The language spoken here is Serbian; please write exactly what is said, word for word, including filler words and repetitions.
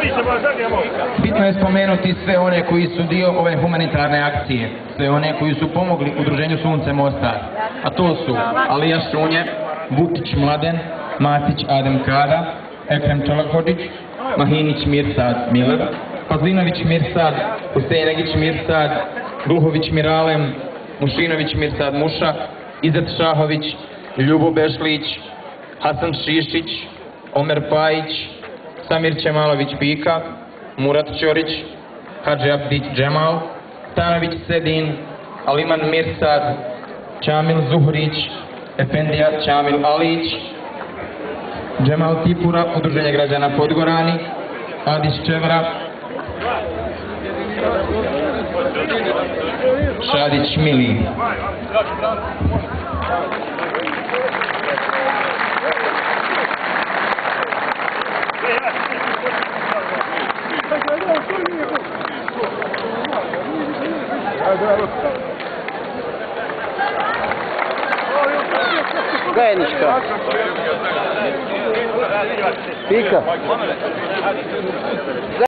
Bitno je spomenuti sve one koji su dio ove humanitarne akcije, sve one koji su pomogli Udruženju Sunce Mostar, a to su Alija Šunje, Vukić Mladen, Matić Adem Kada, Ekrem Čolaković, Mahinić Mirsad Miller, Pazlinović Mirsad, Husejnegić Mirsad, Gluhović Miralem, Mušinović Mirsad Muša, Izet Šahović, Ljubo Bešlić, Hasan Šišić, Omer Pajić, Samir Čemalović Pika, Murat Ćorić, Hadži Abdić Džemal, Stanović Sedin, Aliman Mirsad, Čamil Zuhrić, Efendija Čamil Alić, Džemal Tipura, Udruženje građana Podgorani, Adis Čevra, Šadić Mili. Zajednička. Pika.